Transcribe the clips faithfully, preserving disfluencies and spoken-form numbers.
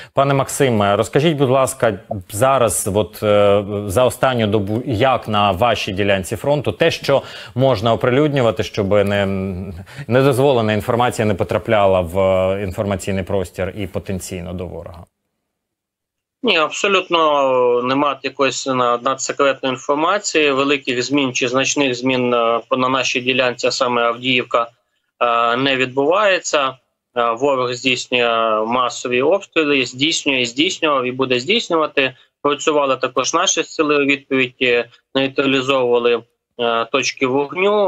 Пане Максиме, розкажіть, будь ласка, зараз, от за останню добу, як на вашій ділянці фронту, те, що можна оприлюднювати, щоб не недозволена інформація не потрапляла в інформаційний простір і потенційно до ворога? Ні, абсолютно немає якоїсь надсекретної інформації. Великих змін чи значних змін на нашій ділянці, а саме Авдіївка, не відбувається. Ворог здійснює масові обстріли, здійснює і здійснював і буде здійснювати. Працювали також наші сили у відповідь, нейтралізовували точки вогню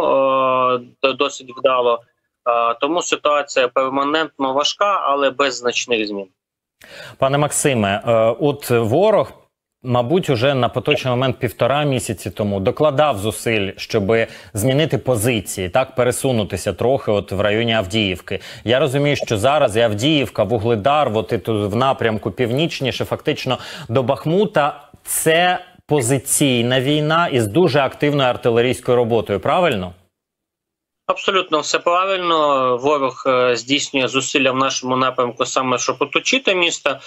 досить вдало. Тому ситуація перманентно важка, але без значних змін. Пане Максиме, от ворог, мабуть, уже на поточний момент півтора місяці тому докладав зусиль, щоб змінити позиції, так, пересунутися трохи от в районі Авдіївки. Я розумію, що зараз і Авдіївка, Вугледар, от і тут в напрямку північніше, фактично до Бахмута, це позиційна війна із дуже активною артилерійською роботою, правильно? Абсолютно все правильно. Ворог здійснює зусилля в нашому напрямку саме, щоб оточити місто,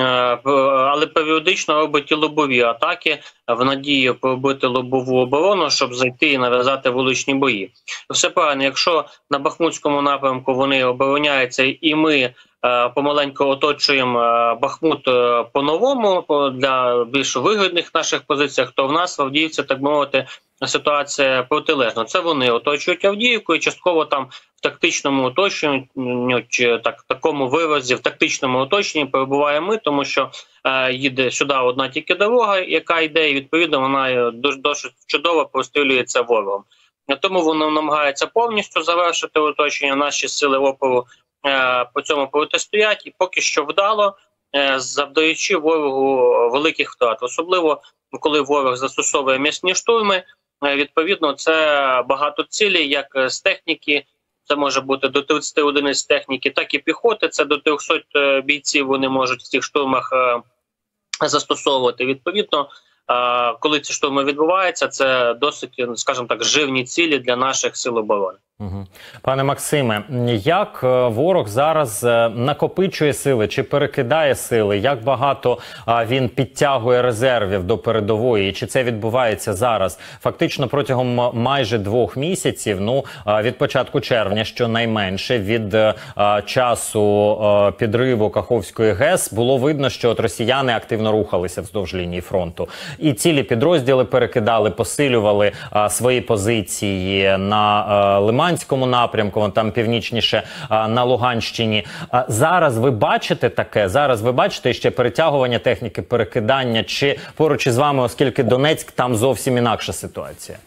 але періодично робить і лобові атаки в надії пробити лобову оборону, щоб зайти і нав'язати вуличні бої. Все правильно, якщо на Бахмутському напрямку вони обороняються і ми помаленьку оточуємо Бахмут по-новому для більш вигідних наших позиціях, то в нас в Авдіївці, так мовити, ситуація протилежна. Це вони оточують Авдіївку і частково там в тактичному оточенні, чи так, такому виразі, в тактичному оточенні перебуваємо ми, тому що е, їде сюди одна тільки дорога, яка йде, і відповідно вона досить чудово прострілюється ворогом. Тому воно намагається повністю завершити оточення. Наші сили опору е, по цьому протистоять і поки що вдало, е, завдаючи ворогу великих втрат. Особливо, коли ворог застосовує м'ясні штурми, е, відповідно це багато цілей, як з техніки, це може бути до тридцяти одиниць техніки, так і піхоти, це до трьохсот бійців вони можуть в цих штурмах е, застосовувати. Відповідно, е, коли ці штурми відбуваються, це досить, скажімо так, живні цілі для наших сил оборони. Угу. Пане Максиме, як ворог зараз накопичує сили чи перекидає сили? Як багато а, він підтягує резервів до передової? І чи це відбувається зараз? Фактично протягом майже двох місяців, ну, а, від початку червня, щонайменше, від а, часу а, підриву Каховської ГЕС, було видно, що от росіяни активно рухалися вздовж лінії фронту. І цілі підрозділи перекидали, посилювали а, свої позиції на а, Лимані, напрямку, там північніше на Луганщині. Зараз ви бачите таке? Зараз ви бачите ще перетягування техніки, перекидання? Чи поруч із вами, оскільки Донецьк, там зовсім інакша ситуація?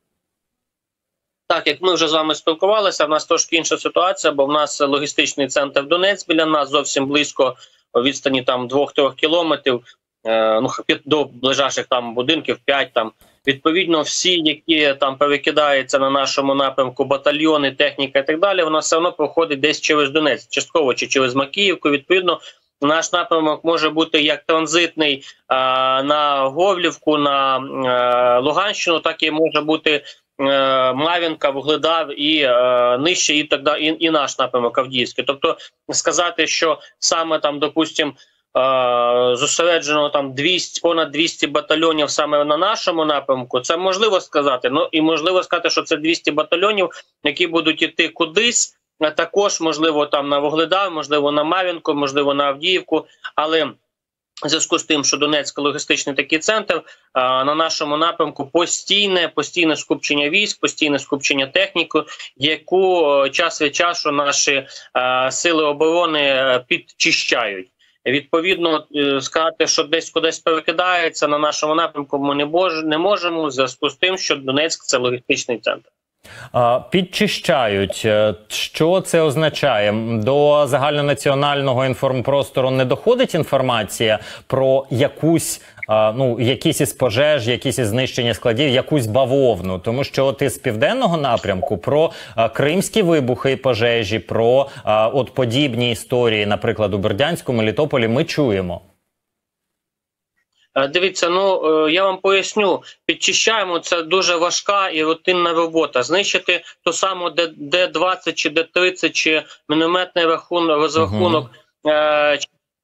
Так, як ми вже з вами спілкувалися, в нас трошки інша ситуація, бо в нас логістичний центр Донець біля нас, зовсім близько, у відстані там двох-трьох кілометрів, е, ну, до ближайших там будинків, п'ять там. Відповідно, всі, які там перекидаються на нашому напрямку, батальйони, техніка і так далі, вона все одно проходить десь через Донець, частково чи через Макіївку. Відповідно, наш напрямок може бути як транзитний а, на Горлівку, на а, Луганщину, так і може бути а, Мар'їнка, Вугледар і а, нижче, і так далі, і, і наш напрямок Авдіївський. Тобто сказати, що саме там, допустимо, зосереджено там двісті, понад двісті батальйонів саме на нашому напрямку, це можливо сказати. Ну і можливо сказати, що це двісті батальйонів, які будуть іти кудись, а також можливо там на Вугледар, можливо на Мар'їнку, можливо на Авдіївку, але в зв'язку з тим, що Донецький логістичний такий центр, на нашому напрямку постійне, постійне скупчення військ, постійне скупчення техніки, яку час від часу наші сили оборони підчищають. Відповідно, сказати, що десь кудись перекидається на нашому напрямку, ми не, бож, не можемо, в зв'язку з тим, що Донецьк – це логістичний центр. Підчищають. Що це означає? До загальнонаціонального інформпростору не доходить інформація про якусь, ну, якісь із пожеж, якісь із знищення складів, якусь бавовну? Тому що от із південного напрямку про кримські вибухи і пожежі, про от подібні історії, наприклад, у Бердянську, Мелітополі, ми чуємо. Дивіться, ну я вам поясню, підчищаємо, це дуже важка і рутинна робота. Знищити ту саму Д двадцять чи Д тридцять чи мінометний розрахунок, uh-huh.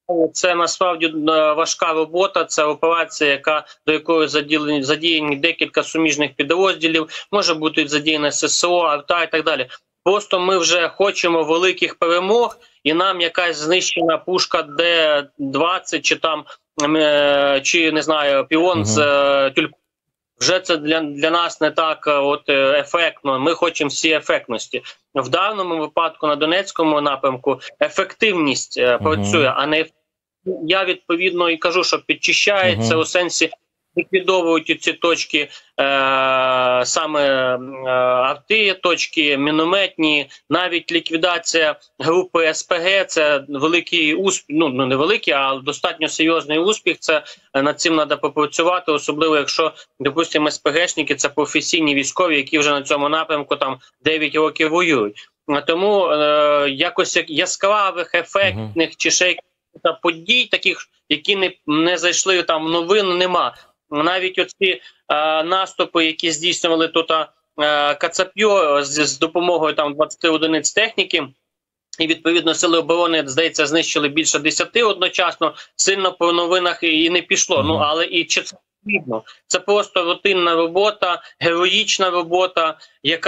це насправді важка робота, це операція, яка, до якої задіяні, задіяні декілька суміжних підрозділів, може бути задіяне ССО, АРТА і так далі. Просто ми вже хочемо великих перемог, і нам якась знищена пушка Д двадцять чи там, чи не знаю, піон угу. з тюльпанів, вже це для, для нас не так от ефектно. Ми хочемо всі ефектності. В даному випадку на Донецькому напрямку ефективність uh-huh. працює, а не я відповідно і кажу, що підчищається uh-huh. у сенсі ліквідовують ці точки, е, саме е, арти, точки мінометні, навіть ліквідація групи СПГ, це великий успіх, ну не великий, а достатньо серйозний успіх, це над цим треба попрацювати, особливо якщо, допустимо, СПГшники, це професійні військові, які вже на цьому напрямку там дев'ять років воюють. Тому е, якось яскравих, ефектних uh-huh. чи ще та подій таких, які не, не зайшли там в новини, нема. Навіть оці е, наступи, які здійснювали тут е, Кацапьо з, з допомогою там двадцяти одиниць техніки, і відповідно сили оборони, здається, знищили більше десяти одночасно, сильно по новинах і не пішло. Mm-hmm. Ну, але і чи це потрібно? Це просто рутинна робота, героїчна робота,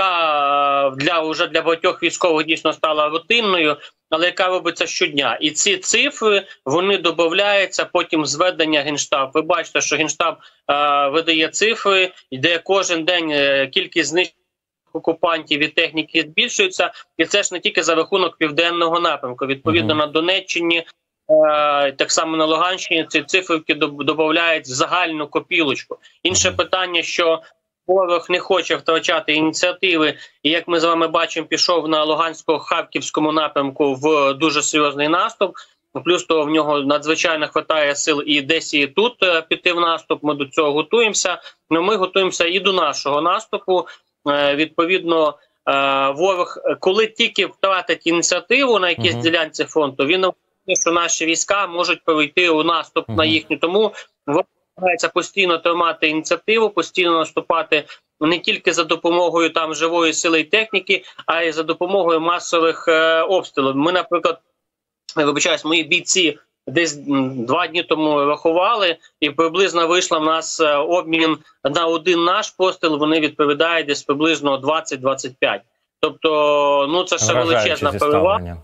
яка для вже для багатьох військових дійсно стала рутинною, але яка робиться щодня. І ці цифри, вони додаються потім зведення Генштаб. Ви бачите, що Генштаб е, видає цифри, де кожен день е, кількість знищених окупантів і техніки збільшується. І це ж не тільки за рахунок південного напрямку. Відповідно, mm-hmm. на Донеччині, е, так само на Луганщині, ці циферки додають в загальну копілочку. Інше mm-hmm. питання, що ворог не хоче втрачати ініціативи, і, як ми з вами бачимо, пішов на Лугансько-Харківському напрямку в дуже серйозний наступ. Плюс того, в нього надзвичайно хватає сил і десь і тут піти в наступ, ми до цього готуємося. Но ми готуємося і до нашого наступу. Відповідно, ворог, коли тільки втратить ініціативу на якійсь uh-huh. ділянці фронту, він розуміє, що наші війська можуть перейти у наступ uh-huh. на їхню. Тому ворог намагається постійно тримати ініціативу, постійно наступати не тільки за допомогою там живої сили і техніки, а й за допомогою масових е, обстрілів. Ми, наприклад, вибачаюсь, мої бійці десь два дні тому рахували, і приблизно вийшло в нас обмін на один наш постріл, вони відповідають десь приблизно двадцять - двадцять п'ять. Тобто, ну це ще величезна перевага.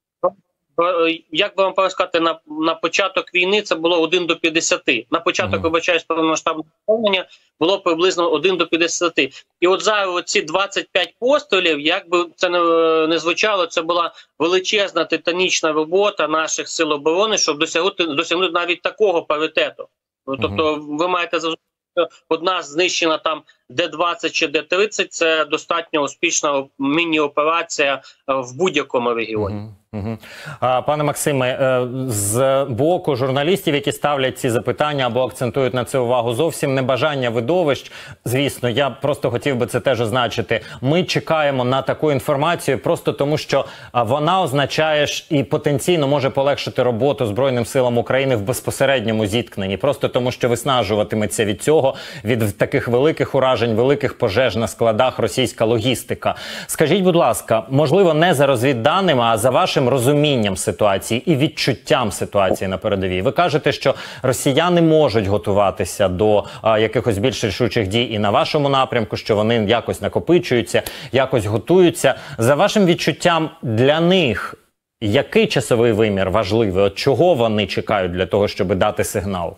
Як би вам сказати, на, на початок війни це було один до п'ятдесяти. На початок, вибачаюсь, повномасштабного вторгнення було приблизно один до п'ятдесяти. І от зараз ці двадцять п'ять пострілів, як би це не, не звучало, це була величезна титанічна робота наших сил оборони, щоб досягнути, досягнути навіть такого паритету. Тобто ви маєте зрозуміти, що одна знищена там Д двадцять чи Д тридцять – це достатньо успішна міні-операція в будь-якому регіоні. Угу. Угу. Пане Максиме, з боку журналістів, які ставлять ці запитання або акцентують на це увагу, зовсім не бажання видовищ. Звісно, я просто хотів би це теж означити. Ми чекаємо на таку інформацію просто тому, що вона означає і потенційно може полегшити роботу Збройним силам України в безпосередньому зіткненні. Просто тому, що виснажуватиметься від цього, від таких великих уражень, великих пожеж на складах російська логістика. Скажіть, будь ласка, можливо, не за розвідданими, а за вашим розумінням ситуації і відчуттям ситуації на передовій. Ви кажете, що росіяни можуть готуватися до а, якихось більш рішучих дій і на вашому напрямку, що вони якось накопичуються, якось готуються. За вашим відчуттям, для них який часовий вимір важливий? От чого вони чекають для того, щоб дати сигнал?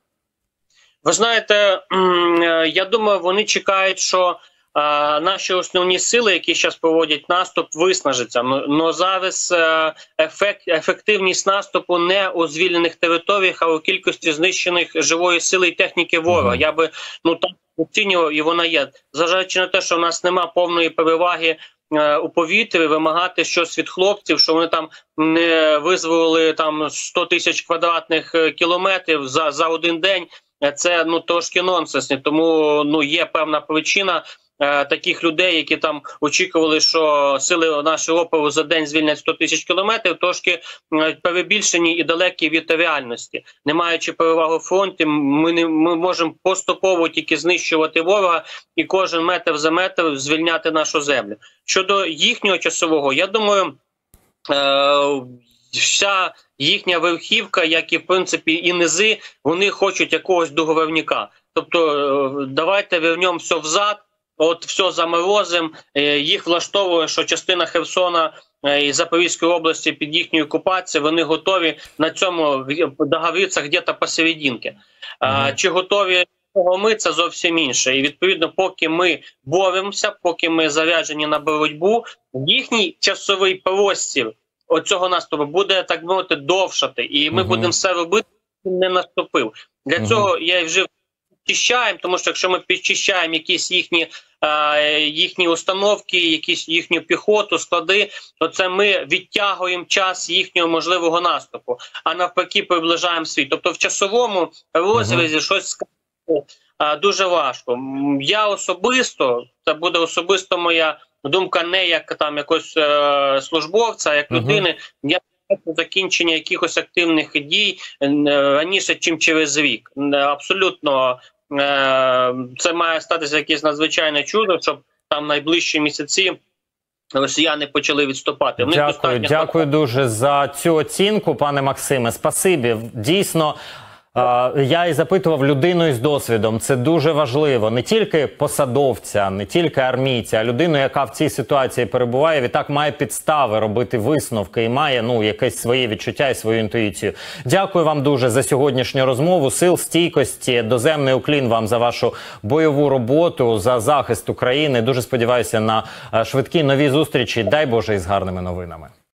Ви знаєте, я думаю, вони чекають, що А, наші основні сили, які зараз проводять наступ, виснажаться. Но зараз ефект, ефективність наступу не у звільнених територіях, а у кількості знищених живої сили і техніки ворога. Mm-hmm. Я би ну так оцінював, і вона є. Зважаючи на те, що в нас немає повної переваги е, у повітрі, вимагати щось від хлопців, що вони там не визволили там сто тисяч квадратних кілометрів за, за один день, це ну трошки нонсенс. Тому ну є певна причина таких людей, які там очікували, що сили нашого опору за день звільнять сто тисяч кілометрів, трошки перебільшені і далекі від реальності. Не маючи перевагу фронті, ми, не, ми можемо поступово тільки знищувати ворога і кожен метр за метр звільняти нашу землю. Щодо їхнього часового, я думаю, е- вся їхня верхівка, як і в принципі і низи, вони хочуть якогось договорника. Тобто давайте вернемо все взад, от все заморозимо, їх влаштовує, що частина Херсона і Запорізької області під їхньою окупацією, вони готові на цьому договоритися где-то посерединки. Mm-hmm. Чи готові ми, це зовсім інше. І відповідно, поки ми боремося, поки ми заряджені на боротьбу, їхній часовий простір оцього наступу буде, так мовити, довшати. І ми uh-huh. будемо все робити, щоб не наступив. Для uh-huh. цього я і вже підчищаємо, тому що якщо ми підчищаємо якісь їхні, е, їхні установки, якісь їхню піхоту, склади, то це ми відтягуємо час їхнього можливого наступу, а навпаки приближаємо світ. Тобто в часовому розрізі uh-huh. щось сказати дуже важко. Я особисто, це буде особисто моя думка не як там якогось е, службовця, а як uh-huh. людини, я бачу закінчення якихось активних дій е, раніше, чим через рік. Абсолютно е, це має статися якесь надзвичайне чудо, щоб там найближчі місяці росіяни почали відступати. Дякую, достатньо... дякую дуже за цю оцінку, пане Максиме. Спасибі. Дійсно, я і запитував людину із досвідом. Це дуже важливо. Не тільки посадовця, не тільки армійця, а людину, яка в цій ситуації перебуває, відтак має підстави робити висновки і має, ну, якесь своє відчуття і свою інтуїцію. Дякую вам дуже за сьогоднішню розмову. Сил, стійкості, доземний уклін вам за вашу бойову роботу, за захист України. Дуже сподіваюся на швидкі нові зустрічі. Дай Боже, із гарними новинами.